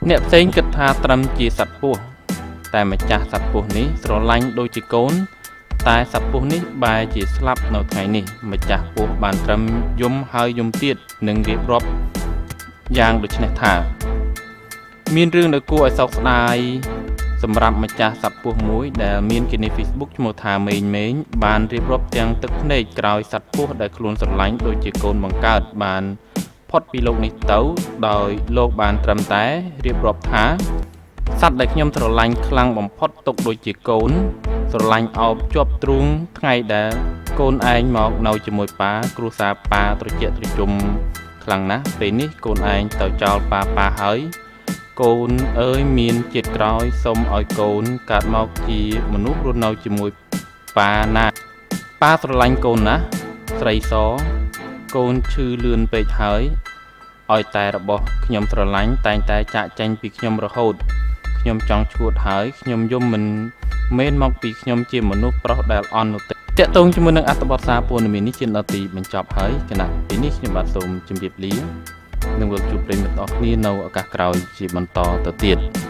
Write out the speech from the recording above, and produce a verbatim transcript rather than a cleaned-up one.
អ្នកផ្សេងគិតថាត្រឹមជាសត្វពស់តែម្ចាស់សត្វពស់នេះស្រឡាញ់ដូចជាកូនតែសត្វពស់នេះបែរជាស្លាប់នៅថ្ងៃនេះម្ចាស់ពស់បានត្រឹមយំហើយយំទៀតនឹងរៀបរាប់យ៉ាងដូចនេះថាមានរឿងដែលគួរឲ្យសោកស្ដាយសម្រាប់ម្ចាស់សត្វពស់មួយដែលមានគេនៅ Facebook ឈ្មោះថាមេងមេងបានរៀបរាប់ទាំងទឹកភ្នែកក្រោយសត្វពស់ដែលខ្លួនស្រឡាញ់ដូចជាកូនបង្កើតបានផុតពីលោកនេះទៅដោយលោកបានត្រឹមតែរៀបរាប់ថាសត្វដែលខ្ញុំស្រឡាញ់ខ្លាំងបំផុតទុកដូចជាកូនស្រឡាញ់អោបជាប់ទ្រូងថ្ងៃដែលកូនឯងមកនៅជាមួយប៉ាគ្រួសារប៉ាត្រជាក់ត្រជុំខ្លាំងណាស់ពេលនេះកូនឯងទៅចោលប៉ាប៉ាហើយកូនអើយមានជាតិក្រោយសូមឲ្យកូនកើតមកជាមនុស្សរស់នៅជាមួយប៉ាណាប៉ាស្រឡាញ់កូនណាស់ស្រីសកូនឈឺលឿនពេកហើយឲ្យតែរបស់ខ្ញុំស្រឡាញ់តែងតែចាក់ចេញពីខ្ញុំរហូតខ្ញុំចង់ឈួតហើយខ្ញុំយំមិនមែនមកពីខ្ញុំជាមនុស្សប្រុសដែលអន់នោះទេតកតងជាមួយនឹងអត្ថបទសារព័ត៌មាននេះជាដល់ទីបញ្ចប់ហើយគណៈពេលនេះខ្ញុំបាទសូមជម្រាបលានឹងវិលជួបប្រិយមិត្តអស់គ្នានៅឱកាសក្រោយជាបន្តទៅទៀត